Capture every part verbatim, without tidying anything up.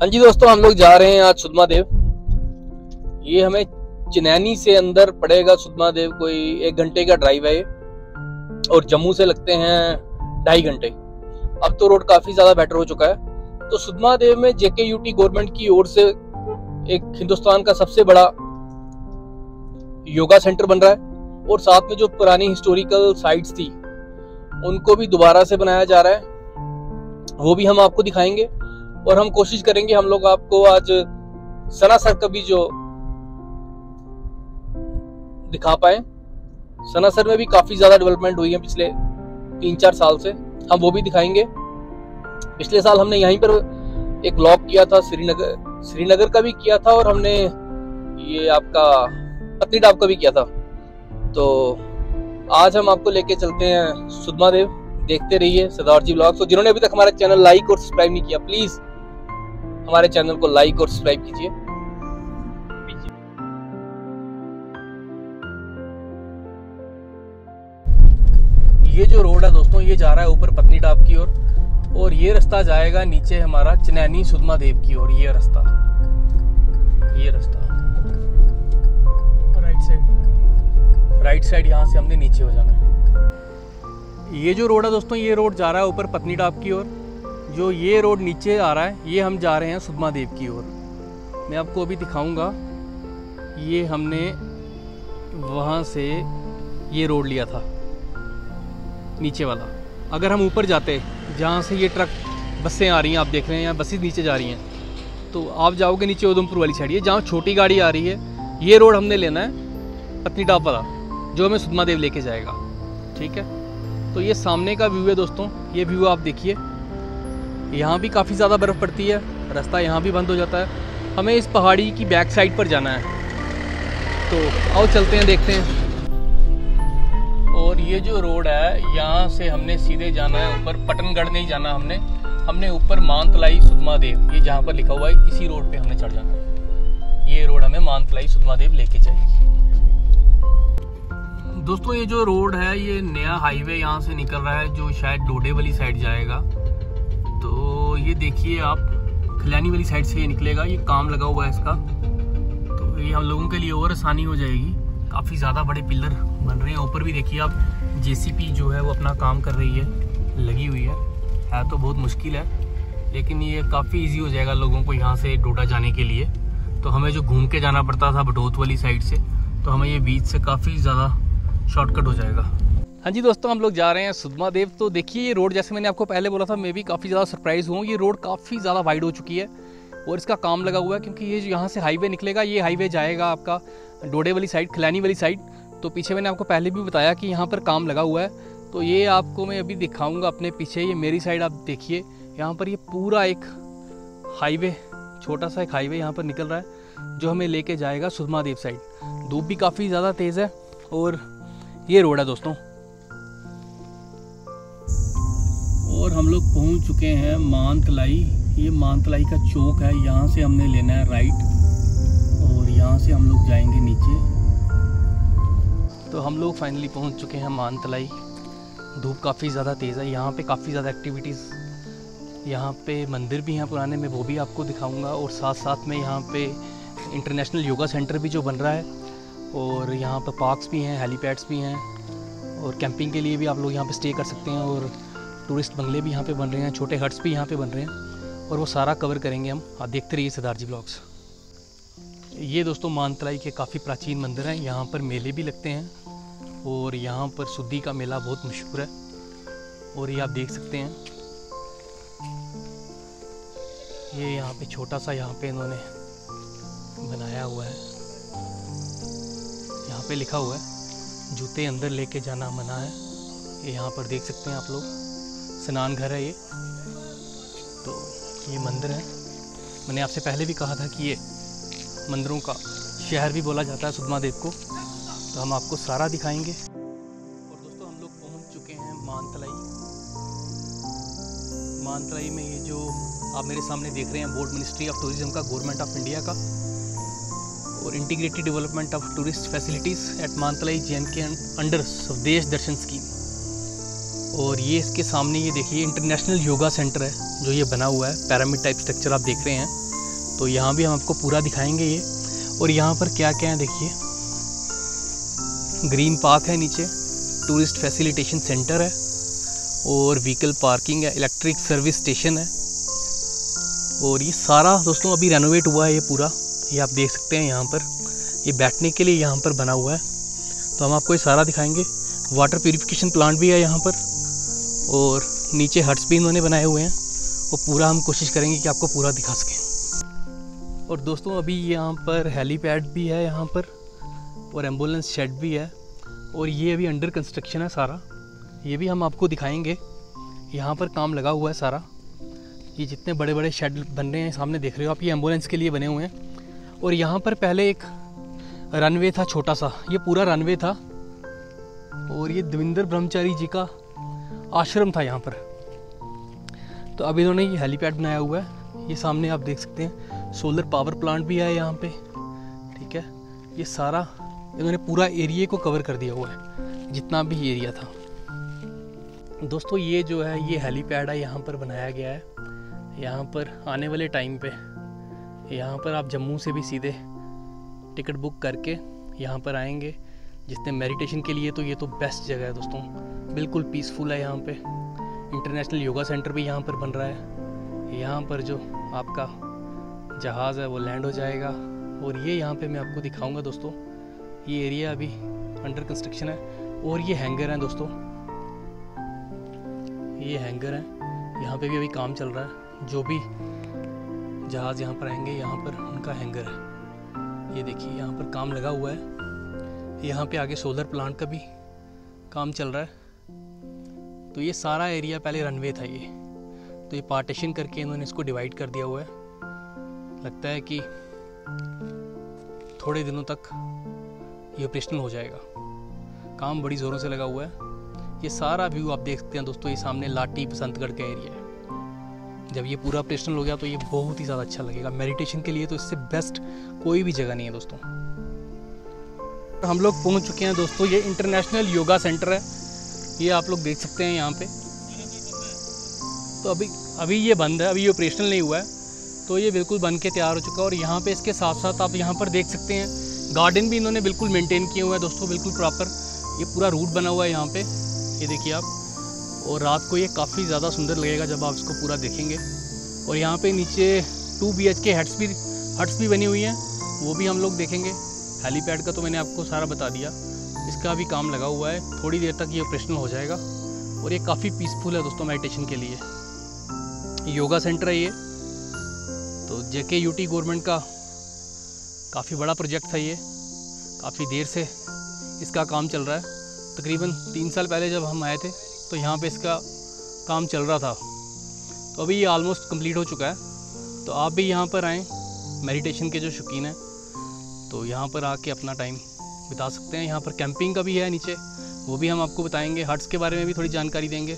हाँ जी दोस्तों, हम लोग जा रहे हैं आज सुधमा देव। ये हमें चिनैनी से अंदर पड़ेगा सुधमा देव, कोई एक घंटे का ड्राइव है और जम्मू से लगते हैं ढाई घंटे। अब तो रोड काफी ज्यादा बेटर हो चुका है। तो सुधमा देव में जेके यूटी गवर्नमेंट की ओर से एक हिंदुस्तान का सबसे बड़ा योगा सेंटर बन रहा है और साथ में जो पुरानी हिस्टोरिकल साइट्स थी उनको भी दोबारा से बनाया जा रहा है, वो भी हम आपको दिखाएंगे। और हम कोशिश करेंगे हम लोग आपको आज सनासर का भी जो दिखा पाए। सनासर में भी काफी ज्यादा डेवलपमेंट हुई है पिछले तीन चार साल से, हम वो भी दिखाएंगे। पिछले साल हमने यहीं पर एक व्लॉग किया था, श्रीनगर श्रीनगर का भी किया था और हमने ये आपका पत्नीटॉप का भी किया था। तो आज हम आपको लेके चलते हैं सुधमा देव। देखते रहिए सरदार जी व्लॉग्स। तो जिन्होंने अभी तक हमारा चैनल लाइक और सब्सक्राइब नहीं किया, प्लीज हमारे चैनल को लाइक और सब्सक्राइब कीजिए। ये जो रोड है दोस्तों, ये जा रहा है ऊपर पत्नीटॉप की ओर और, और ये रास्ता जाएगा नीचे हमारा चिनैनी सुधमा देव की ओर। ये रास्ता ये रास्ता राइट साइड राइट साइड यहाँ से हमने नीचे हो जाना है। ये जो रोड है दोस्तों, ये रोड जा रहा है ऊपर पत्नीटॉप की ओर। जो ये रोड नीचे आ रहा है, ये हम जा रहे हैं सुधमा देव की ओर। मैं आपको अभी दिखाऊंगा। ये हमने वहाँ से ये रोड लिया था नीचे वाला। अगर हम ऊपर जाते, जहाँ से ये ट्रक बसें आ रही हैं, आप देख रहे हैं यहाँ बसें नीचे जा रही हैं, तो आप जाओगे नीचे उधमपुर वाली साइड। ये जहाँ छोटी गाड़ी आ रही है, ये रोड हमने लेना है पत्नीटॉप वाला, जो हमें सुधमा देव लेके जाएगा। ठीक है, तो ये सामने का व्यू है दोस्तों। ये व्यू आप देखिए, यहाँ भी काफ़ी ज़्यादा बर्फ़ पड़ती है, रास्ता यहाँ भी बंद हो जाता है। हमें इस पहाड़ी की बैक साइड पर जाना है, तो आओ चलते हैं, देखते हैं। और ये जो रोड है, यहाँ से हमने सीधे जाना है ऊपर, पटनगढ़ नहीं जाना हमने हमने ऊपर मानतलाई सुधमा देव, ये जहाँ पर लिखा हुआ है, इसी रोड पे हमने चढ़ जाना है। ये रोड हमें मानतलाई सुधमा देव लेके जाएगी। दोस्तों ये जो रोड है, ये नया हाईवे यहाँ से निकल रहा है, जो शायद डोडे वाली साइड जाएगा। तो ये देखिए आप, खिलानी वाली साइड से ये निकलेगा। ये काम लगा हुआ है इसका, तो ये हम लोगों के लिए और आसानी हो जाएगी। काफ़ी ज़्यादा बड़े पिलर बन रहे हैं। ऊपर भी देखिए आप, जेसीपी जो है वो अपना काम कर रही है, लगी हुई है। है तो बहुत मुश्किल है, लेकिन ये काफ़ी इजी हो जाएगा लोगों को यहाँ से डोडा जाने के लिए। तो हमें जो घूम के जाना पड़ता था बटोत वाली साइड से, तो हमें ये बीच से काफ़ी ज़्यादा शॉर्टकट हो जाएगा। हाँ जी दोस्तों, हम लोग जा रहे हैं सुधमा देव। तो देखिए ये रोड, जैसे मैंने आपको पहले बोला था, मैं भी काफ़ी ज़्यादा सरप्राइज़ हूँ। ये रोड काफ़ी ज़्यादा वाइड हो चुकी है और इसका काम लगा हुआ है, क्योंकि ये यहाँ से हाईवे निकलेगा। ये हाईवे जाएगा आपका डोडे वाली साइड, खिलानी वाली साइड। तो पीछे मैंने आपको पहले भी बताया कि यहाँ पर काम लगा हुआ है। तो ये आपको मैं अभी दिखाऊँगा अपने पीछे। ये मेरी साइड आप देखिए, यहाँ पर ये पूरा एक हाईवे, छोटा सा एक हाईवे यहाँ पर निकल रहा है, जो हमें लेके जाएगा सुधमा देव साइड। धूप भी काफ़ी ज़्यादा तेज़ है और ये रोड है दोस्तों। और हम लोग पहुंच चुके हैं मानतलाई। ये मानतलाई का चौक है, यहाँ से हमने लेना है राइट और यहाँ से हम लोग जाएंगे नीचे। तो हम लोग फाइनली पहुंच चुके हैं मानतलाई। धूप काफ़ी ज़्यादा तेज़ है। यहाँ पे काफ़ी ज़्यादा एक्टिविटीज़, यहाँ पे मंदिर भी हैं पुराने, में वो भी आपको दिखाऊंगा। और साथ साथ में यहाँ पे इंटरनेशनल योगा सेंटर भी जो बन रहा है, और यहाँ पर पार्क्स भी हैं, हेलीपैड्स भी हैं, और कैंपिंग के लिए भी आप लोग यहाँ पे स्टे कर सकते हैं। और टूरिस्ट बंगले भी यहाँ पे बन रहे हैं, छोटे हट्स भी यहाँ पे बन रहे हैं, और वो सारा कवर करेंगे हम। आप देखते रहिए सरदार जी ब्लॉग्स। ये दोस्तों मानतलाई के काफ़ी प्राचीन मंदिर हैं। यहाँ पर मेले भी लगते हैं और यहाँ पर सुद्दी का मेला बहुत मशहूर है। और ये आप देख सकते हैं, ये यहाँ पे छोटा सा यहाँ पे इन्होंने बनाया हुआ है। यहाँ पे लिखा हुआ है जूते अंदर लेके जाना मना है। ये यहाँ पर देख सकते हैं आप लोग, स्नान घर है ये। तो ये मंदिर है। मैंने आपसे पहले भी कहा था कि ये मंदिरों का शहर भी बोला जाता है सुधमा देव को। तो हम आपको सारा दिखाएंगे। और दोस्तों हम लोग पहुँच चुके हैं मानतलाई। मानतलाई में ये जो आप मेरे सामने देख रहे हैं, बोर्ड मिनिस्ट्री ऑफ टूरिज्म का, गवर्नमेंट ऑफ इंडिया का, और integrated development of tourist facilities at Mantalai J and K under Swadesh Darshan scheme. और ये इसके सामने ये देखिए इंटरनेशनल योगा सेंटर है जो ये बना हुआ है, पैरामिड टाइप स्ट्रक्चर आप देख रहे हैं। तो यहाँ भी हम आपको पूरा दिखाएंगे ये। और यहाँ पर क्या क्या है देखिए, ग्रीन पार्क है, नीचे टूरिस्ट फैसिलिटेशन सेंटर है और व्हीकल पार्किंग है, इलेक्ट्रिक सर्विस स्टेशन है। और ये सारा दोस्तों अभी रेनोवेट हुआ है ये पूरा, ये आप देख सकते हैं यहाँ पर, ये बैठने के लिए यहाँ पर बना हुआ है। तो हम आपको ये सारा दिखाएंगे। वाटर प्यूरिफिकेशन प्लांट भी है यहाँ पर और नीचे हट्स भी इन्होंने बनाए हुए हैं। वो पूरा हम कोशिश करेंगे कि आपको पूरा दिखा सकें। और दोस्तों अभी यहाँ पर हेलीपैड भी है यहाँ पर और एम्बुलेंस शेड भी है और ये अभी अंडर कंस्ट्रक्शन है सारा, ये भी हम आपको दिखाएंगे। यहाँ पर काम लगा हुआ है सारा, ये जितने बड़े बड़े शेड बन रहे हैं सामने देख रहे हो आप, ये एम्बुलेंस के लिए बने हुए हैं। और यहाँ पर पहले एक रनवे था छोटा सा, ये पूरा रनवे था और ये देवेंद्र ब्रह्मचारी जी का आश्रम था यहाँ पर। तो अब इन्होंने ये हेलीपैड बनाया हुआ है, ये सामने आप देख सकते हैं। सोलर पावर प्लांट भी है यहाँ पे, ठीक है। ये सारा इन्होंने पूरा एरिया को कवर कर दिया हुआ है, जितना भी एरिया था। दोस्तों ये जो है ये हेलीपैड है, यहाँ पर बनाया गया है। यहाँ पर आने वाले टाइम पे यहाँ पर आप जम्मू से भी सीधे टिकट बुक करके यहाँ पर आएंगे जिसने मेडिटेशन के लिए, तो ये तो बेस्ट जगह है दोस्तों, बिल्कुल पीसफुल है। यहाँ पे इंटरनेशनल योगा सेंटर भी यहाँ पर बन रहा है। यहाँ पर जो आपका जहाज़ है वो लैंड हो जाएगा और ये यहाँ पे मैं आपको दिखाऊंगा दोस्तों। ये एरिया अभी अंडर कंस्ट्रक्शन है और ये हैंगर है दोस्तों, ये हैंगर है, यहाँ पे भी अभी काम चल रहा है। जो भी जहाज़ यहाँ पर आएंगे यहाँ पर उनका हैंगर है। ये देखिए यहाँ पर काम लगा हुआ है। यहाँ पे आगे सोलर प्लांट का भी काम चल रहा है। तो ये सारा एरिया पहले रनवे था ये, तो ये पार्टीशन करके इन्होंने इसको डिवाइड कर दिया हुआ है। लगता है कि थोड़े दिनों तक ये ऑपरेशनल हो जाएगा, काम बड़ी ज़ोरों से लगा हुआ है। ये सारा व्यू आप देख सकते हैं दोस्तों, ये सामने लाटी बसंतगढ़ का एरिया है। जब ये पूरा ऑपरेशनल हो गया तो ये बहुत ही ज़्यादा अच्छा लगेगा मेडिटेशन के लिए, तो इससे बेस्ट कोई भी जगह नहीं है दोस्तों। हम लोग पहुंच चुके हैं दोस्तों, ये इंटरनेशनल योगा सेंटर है, ये आप लोग देख सकते हैं यहाँ पे। तो अभी अभी ये बंद है, अभी ये ऑपरेशनल नहीं हुआ है, तो ये बिल्कुल बन के तैयार हो चुका है। और यहाँ पे इसके साथ साथ आप यहाँ पर देख सकते हैं गार्डन भी इन्होंने बिल्कुल मेंटेन किए हुए हैं दोस्तों, बिल्कुल प्रॉपर। ये पूरा रूट बना हुआ है यहाँ पे, ये देखिए आप। और रात को ये काफ़ी ज़्यादा सुंदर लगेगा जब आप इसको पूरा देखेंगे। और यहाँ पे नीचे two B H K huts भी हट्स भी बनी हुई हैं, वो भी हम लोग देखेंगे। हेलीपैड का तो मैंने आपको सारा बता दिया, इसका भी काम लगा हुआ है, थोड़ी देर तक ये ऑपरेशनल हो जाएगा। और ये काफ़ी पीसफुल है दोस्तों मेडिटेशन के लिए। योगा सेंटर है ये, तो जेके यूटी गवर्नमेंट का काफ़ी बड़ा प्रोजेक्ट था ये, काफ़ी देर से इसका काम चल रहा है। तकरीबन तीन साल पहले जब हम आए थे तो यहाँ पे इसका काम चल रहा था, तो अभी ये ऑलमोस्ट कंप्लीट हो चुका है। तो आप भी यहाँ पर आएँ, मेडिटेशन के जो शौकीन हैं तो यहाँ पर आके अपना टाइम बिता सकते हैं। यहाँ पर कैंपिंग का भी है नीचे, वो भी हम आपको बताएंगे। हट्स के बारे में भी थोड़ी जानकारी देंगे।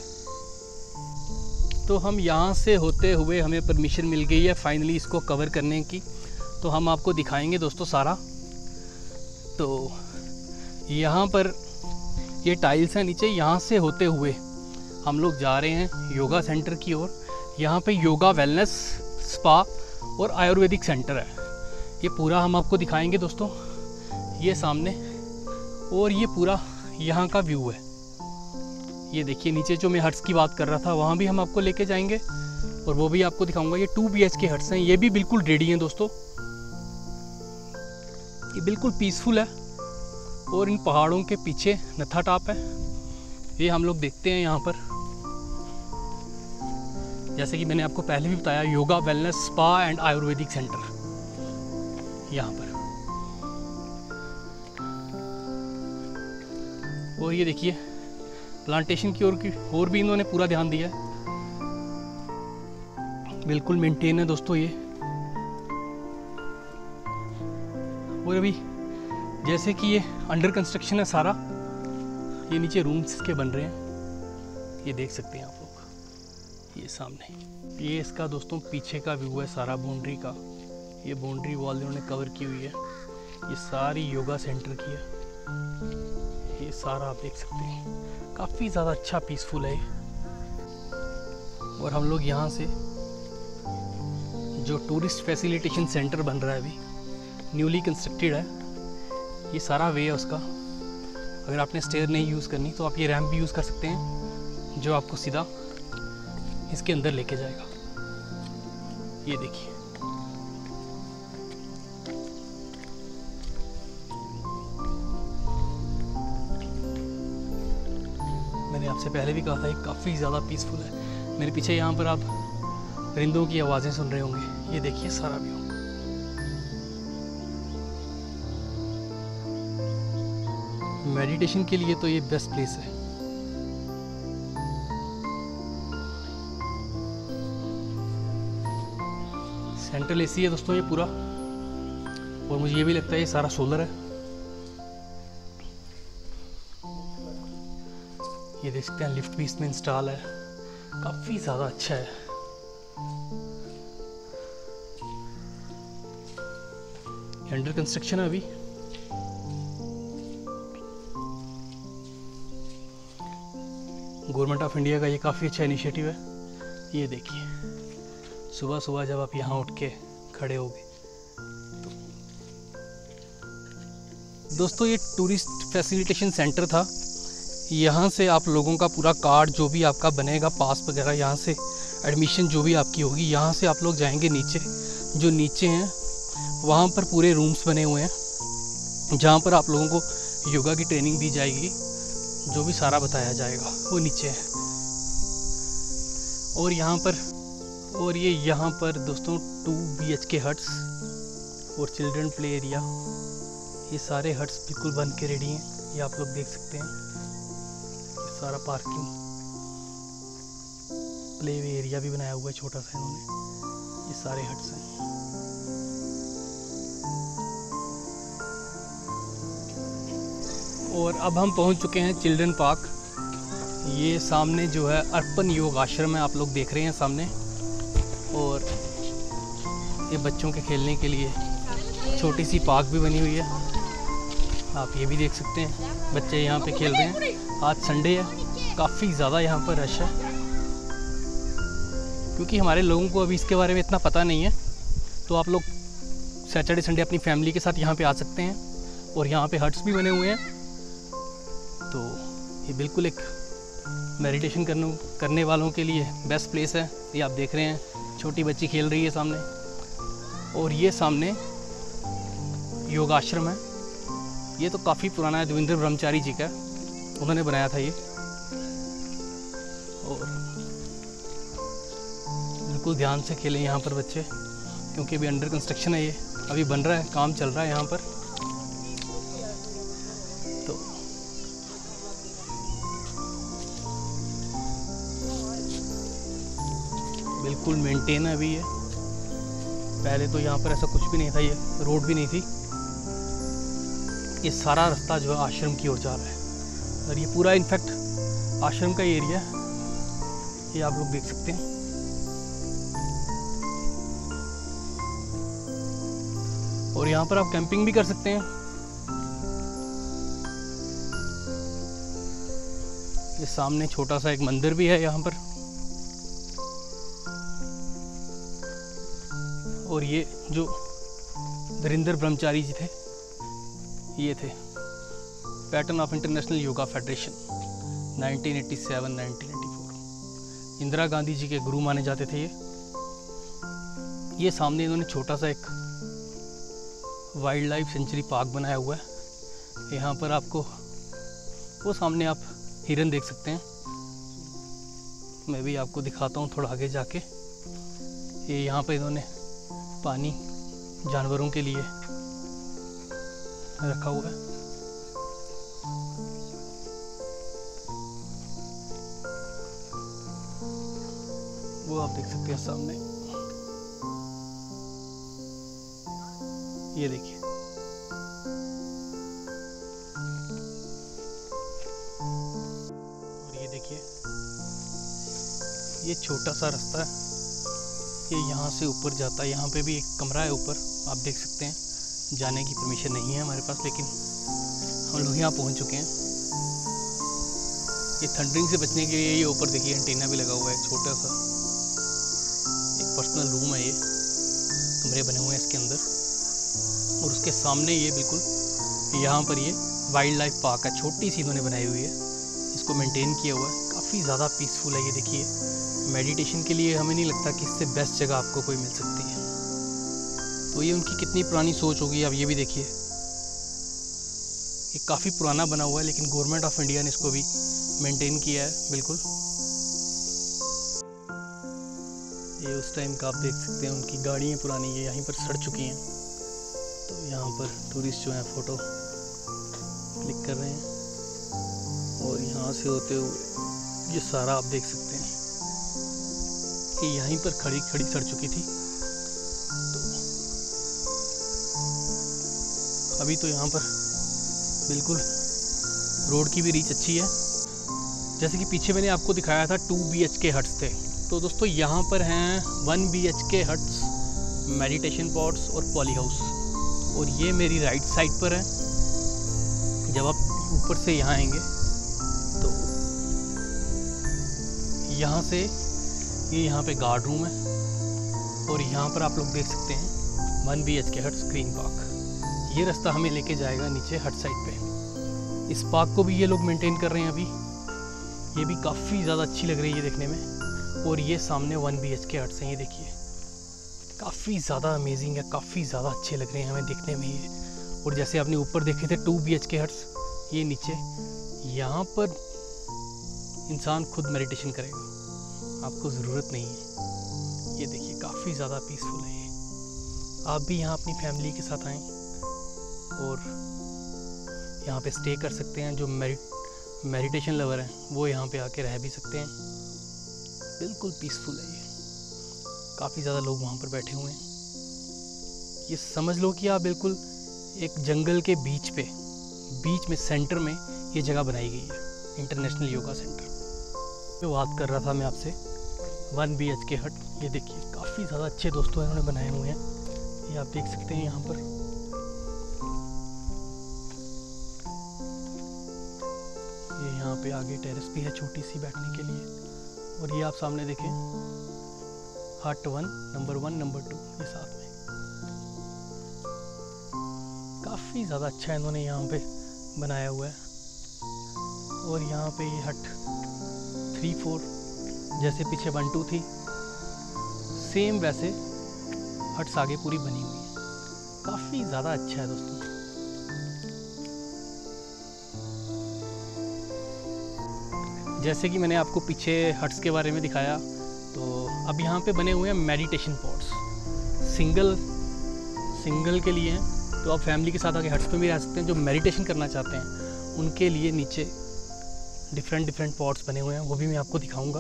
तो हम यहाँ से होते हुए हमें परमिशन मिल गई है फाइनली इसको कवर करने की, तो हम आपको दिखाएंगे दोस्तों सारा। तो यहाँ पर ये टाइल्स हैं नीचे, यहाँ से होते हुए हम लोग जा रहे हैं योगा सेंटर की ओर। यहाँ पे योगा वेलनेस स्पा और आयुर्वेदिक सेंटर है, ये पूरा हम आपको दिखाएंगे दोस्तों, ये सामने। और ये पूरा यहाँ का व्यू है, ये देखिए नीचे जो मैं हट्स की बात कर रहा था वहाँ भी हम आपको लेके जाएंगे और वो भी आपको दिखाऊंगा। ये two B H K huts हैं, ये भी बिल्कुल रेडी हैं दोस्तों, ये बिल्कुल पीसफुल है। और इन पहाड़ों के पीछे नत्था टॉप है, ये हम लोग देखते हैं यहाँ पर। जैसे कि मैंने आपको पहले भी बताया, yoga wellness spa and ayurvedic centre यहाँ पर। और ये देखिए प्लांटेशन की ओर की और भी इन्होंने पूरा ध्यान दिया है, बिल्कुल मेंटेन है दोस्तों ये। और अभी जैसे कि ये अंडर कंस्ट्रक्शन है सारा, ये नीचे रूम्स के बन रहे हैं, ये देख सकते हैं आप लोग। ये सामने ये इसका दोस्तों पीछे का व्यू है सारा बाउंड्री का, ये बाउंड्री वॉल इन्होंने कवर की हुई है, ये सारी योगा सेंटर की है। ये सारा आप देख सकते हैं, काफ़ी ज़्यादा अच्छा पीसफुल है। और हम लोग यहाँ से जो टूरिस्ट फैसिलिटेशन सेंटर बन रहा है अभी, न्यूली कंस्ट्रक्टेड है। ये सारा वे है उसका। अगर आपने स्टेयर नहीं यूज़ करनी तो आप ये रैंप भी यूज़ कर सकते हैं, जो आपको सीधा इसके अंदर लेके जाएगा। ये देखिए, मैंने आपसे पहले भी कहा था, ये काफ़ी ज़्यादा पीसफुल है। मेरे पीछे यहाँ पर आप परिंदों की आवाज़ें सुन रहे होंगे। ये देखिए सारा व्यू। मेडिटेशन के लिए तो ये बेस्ट प्लेस है। सेंट्रल एसी है दोस्तों ये पूरा, और मुझे ये भी लगता है ये सारा सोलर है। ये देख सकते हैं लिफ्ट भी इसमें इंस्टॉल है, काफ़ी ज़्यादा अच्छा है। अंडर कंस्ट्रक्शन है अभी। गवर्नमेंट ऑफ इंडिया का ये काफ़ी अच्छा इनिशिएटिव है। ये देखिए, सुबह सुबह जब आप यहाँ उठ के खड़े होगे तो। दोस्तों ये टूरिस्ट फैसिलिटेशन सेंटर था। यहाँ से आप लोगों का पूरा कार्ड जो भी आपका बनेगा, पास वगैरह, यहाँ से एडमिशन जो भी आपकी होगी, यहाँ से आप लोग जाएंगे नीचे। जो नीचे हैं वहाँ पर पूरे रूम्स बने हुए हैं, जहाँ पर आप लोगों को योगा की ट्रेनिंग दी जाएगी। जो भी सारा बताया जाएगा वो नीचे है। और यहाँ पर और ये यहाँ पर दोस्तों two B H K huts और चिल्ड्रन प्ले एरिया, ये सारे हट्स बिल्कुल बन के रेडी हैं। ये आप लोग देख सकते हैं, ये सारा पार्किंग प्ले वे एरिया भी बनाया हुआ है छोटा सा इन्होंने। ये सारे हट्स हैं। और अब हम पहुंच चुके हैं चिल्ड्रन पार्क। ये सामने जो है अर्पण योग आश्रम है, आप लोग देख रहे हैं सामने। और ये बच्चों के खेलने के लिए छोटी सी पार्क भी बनी हुई है, आप ये भी देख सकते हैं। बच्चे यहाँ पे खेल रहे हैं। आज संडे है, काफ़ी ज़्यादा यहाँ पर रश है, क्योंकि हमारे लोगों को अभी इसके बारे में इतना पता नहीं है। तो आप लोग सैटरडे संडे अपनी फैमिली के साथ यहाँ पे आ सकते हैं। और यहाँ पे हट्स भी बने हुए हैं। तो ये बिल्कुल एक मेडिटेशन करने करने वालों के लिए बेस्ट प्लेस है। ये आप देख रहे हैं, छोटी बच्ची खेल रही है सामने। और ये सामने योगाश्रम है। ये तो काफ़ी पुराना है, देवेंद्र ब्रह्मचारी जी का, उन्होंने बनाया था ये। और बिल्कुल ध्यान से खेलें यहाँ पर बच्चे, क्योंकि अभी अंडर कंस्ट्रक्शन है, ये अभी बन रहा है, काम चल रहा है यहाँ पर। तो बिल्कुल मेंटेन है अभी ये। पहले तो यहाँ पर ऐसा कुछ भी नहीं था, ये रोड भी नहीं थी। ये सारा रास्ता जो है आश्रम की ओर जा रहा है। और ये पूरा इनफैक्ट आश्रम का एरिया है, ये आप लोग देख सकते हैं। और यहाँ पर आप कैंपिंग भी कर सकते हैं। ये सामने छोटा सा एक मंदिर भी है यहाँ पर। और ये जो धीरेन्द्र ब्रह्मचारी जी थे, ये थे pattern of International Yoga Federation nineteen eighty seven nineteen eighty four. Indira Gandhi ji के गुरु माने जाते थे ये। ये सामने इन्होंने छोटा सा एक वाइल्ड लाइफ सेंचुरी पार्क बनाया हुआ है। यहाँ पर आपको वो सामने आप हिरन देख सकते हैं। मैं भी आपको दिखाता हूँ थोड़ा आगे जाके। ये यहाँ पे इन्होंने पानी जानवरों के लिए रखा हुआ है। वो आप देख सकते हैं सामने, ये देखिए। और ये देखिए, ये छोटा सा रास्ता है, ये यहाँ से ऊपर जाता है। यहाँ पे भी एक कमरा है ऊपर, आप देख सकते हैं। जाने की परमिशन नहीं है हमारे पास, लेकिन हम लोग यहाँ पहुँच चुके हैं। ये थंडरिंग से बचने के लिए ये ऊपर देखिए एंटीना भी लगा हुआ है, छोटा सा एक पर्सनल रूम है ये। कमरे बने हुए हैं इसके अंदर। और उसके सामने ये बिल्कुल यहाँ पर ये वाइल्ड लाइफ पार्क है, छोटी सी इन्होंने बनाई हुई है, इसको मेंटेन किया हुआ है। काफ़ी ज़्यादा पीसफुल है ये देखिए। मेडिटेशन के लिए हमें नहीं लगता कि इससे बेस्ट जगह आपको कोई मिल सकती है। तो ये उनकी कितनी पुरानी सोच होगी, अब ये भी देखिए। ये काफ़ी पुराना बना हुआ है लेकिन गवर्नमेंट ऑफ इंडिया ने इसको भी मेंटेन किया है बिल्कुल। ये उस टाइम का आप देख सकते हैं, उनकी गाड़ियाँ पुरानी ये यहीं पर सड़ चुकी हैं। तो यहाँ पर टूरिस्ट जो हैं फ़ोटो क्लिक कर रहे हैं। और यहाँ से होते हुए ये सारा आप देख सकते हैं कि यहीं पर खड़ी खड़ी सड़ चुकी थी। तो अभी तो यहाँ पर बिल्कुल रोड की भी रीच अच्छी है। जैसे कि पीछे मैंने आपको दिखाया था two B H K huts थे, तो दोस्तों यहाँ पर हैं one B H K huts, meditation pots और पॉली हाउस। और ये मेरी राइट साइड पर है। जब आप ऊपर से यहाँ आएंगे तो यहाँ से ये यहाँ पे गार्ड रूम है। और यहाँ पर आप लोग देख सकते हैं one B H K huts green park. ये रास्ता हमें लेके जाएगा नीचे हट साइड पे। इस पार्क को भी ये लोग मेंटेन कर रहे हैं अभी। ये भी काफ़ी ज़्यादा अच्छी लग रही है देखने में। और ये सामने one B H K huts हैं, ये देखिए काफ़ी ज़्यादा अमेजिंग है, काफ़ी ज़्यादा अच्छे लग रहे हैं हमें देखने में ये। और जैसे आपने ऊपर देखे थे two B H K huts, ये नीचे यहाँ पर इंसान खुद मेडिटेशन करेगा, आपको ज़रूरत नहीं है। ये देखिए काफ़ी ज़्यादा पीसफुल है ये। आप भी यहाँ अपनी फैमिली के साथ आएँ और यहाँ पे स्टे कर सकते हैं। जो मेडिट मेडिटेशन लवर हैं वो यहाँ पे आके रह भी सकते हैं। बिल्कुल पीसफुल है ये। काफ़ी ज़्यादा लोग वहाँ पर बैठे हुए हैं। ये समझ लो कि आप बिल्कुल एक जंगल के बीच पे, बीच में सेंटर में ये जगह बनाई गई है, इंटरनेशनल योगा सेंटर। मैं बात कर रहा था मैं आपसे वन बी एच के हट। ये देखिए काफ़ी ज़्यादा अच्छे दोस्तों इन्होंने बनाए हुए हैं, ये आप देख सकते हैं यहाँ पर। ये यहाँ पे आगे टेरेस भी है छोटी सी बैठने के लिए। और ये आप सामने देखें hut one, number one, number two, ये साथ में। काफ़ी ज़्यादा अच्छा इन्होंने यहाँ पे बनाया हुआ है। और यहाँ पे ये हट थ्री फोर, जैसे पीछे वन टू थी, सेम वैसे हट्स आगे पूरी बनी हुई है। काफ़ी ज़्यादा अच्छा है दोस्तों। जैसे कि मैंने आपको पीछे हट्स के बारे में दिखाया, तो अब यहाँ पे बने हुए हैं मेडिटेशन पॉट्स। सिंगल सिंगल के लिए हैं, तो आप फैमिली के साथ आके हट्स पे भी रह सकते हैं। जो मेडिटेशन करना चाहते हैं उनके लिए नीचे डिफरेंट डिफरेंट पॉट्स बने हुए हैं, वो भी मैं आपको दिखाऊंगा।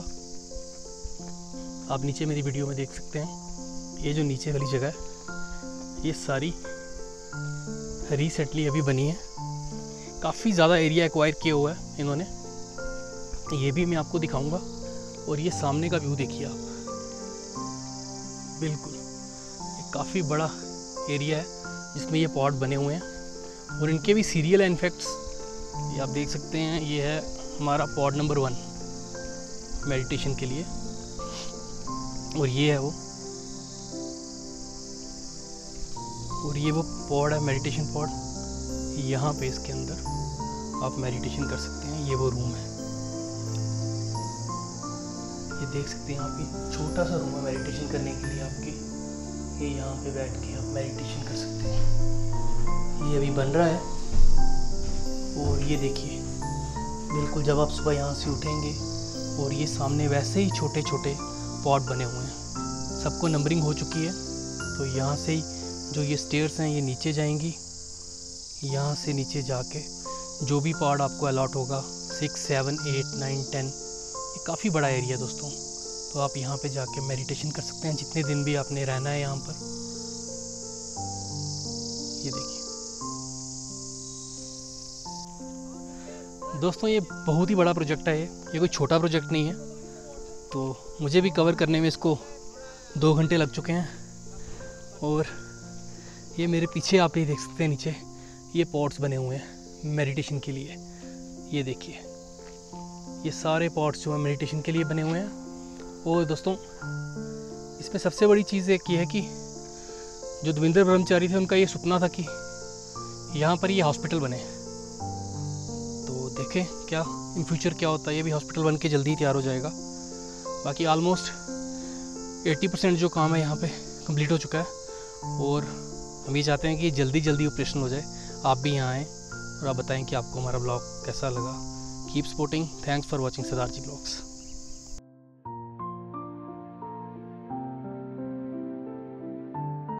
आप नीचे मेरी वीडियो में देख सकते हैं। ये जो नीचे वाली जगह है ये सारी रिसेंटली अभी बनी है। काफ़ी ज़्यादा एरिया एक्वायर किया हुआ है इन्होंने, ये भी मैं आपको दिखाऊंगा। और ये सामने का व्यू देखिए आप, बिल्कुल ये काफ़ी बड़ा एरिया है जिसमें ये पॉट बने हुए हैं। और इनके भी सीरियल है इनफैक्ट्स, ये आप देख सकते हैं। ये है हमारा पॉट नंबर वन मेडिटेशन के लिए। और ये है वो, और ये वो पॉड है मेडिटेशन पॉड। यहाँ पे इसके अंदर आप मेडिटेशन कर सकते हैं। ये वो रूम है, ये देख सकते हैं आप। ये छोटा सा रूम है मेडिटेशन करने के लिए आपके। ये यहाँ पे बैठ के आप मेडिटेशन कर सकते हैं। ये अभी बन रहा है। और ये देखिए बिल्कुल जब आप सुबह यहाँ से उठेंगे और ये सामने वैसे ही छोटे छोटे पॉट बने हुए हैं, सबको नंबरिंग हो चुकी है। तो यहाँ से ही जो ये स्टेयर्स हैं ये नीचे जाएंगी। यहाँ से नीचे जाके जो भी पॉट आपको अलॉट होगा, six seven eight nine ten, ये काफ़ी बड़ा एरिया है दोस्तों। तो आप यहाँ पे जाके मेडिटेशन कर सकते हैं जितने दिन भी आपने रहना है यहाँ पर। ये देखिए दोस्तों, ये बहुत ही बड़ा प्रोजेक्ट है। ये ये कोई छोटा प्रोजेक्ट नहीं है। तो मुझे भी कवर करने में इसको दो घंटे लग चुके हैं। और ये मेरे पीछे आप ये देख सकते हैं, नीचे ये पॉट्स बने हुए हैं मेडिटेशन के लिए। ये देखिए ये सारे पॉट्स जो है मेडिटेशन के लिए बने हुए हैं। और दोस्तों इसमें सबसे बड़ी चीज़ एक ये है कि जो देवेंद्र ब्रह्मचारी थे उनका ये सपना था कि यहाँ पर ये हॉस्पिटल बने। तो देखें क्या इन फ्यूचर क्या होता है, ये भी हॉस्पिटल बन के जल्दी ही तैयार हो जाएगा। बाकी ऑलमोस्ट अस्सी परसेंट जो काम है यहाँ पे कंप्लीट हो चुका है और हम ये चाहते हैं कि जल्दी जल्दी ऑपरेशन हो जाए। आप भी यहाँ आएँ और आप बताएं कि आपको हमारा ब्लॉग कैसा लगा। Keep supporting. Thanks for watching Sardar ji blogs.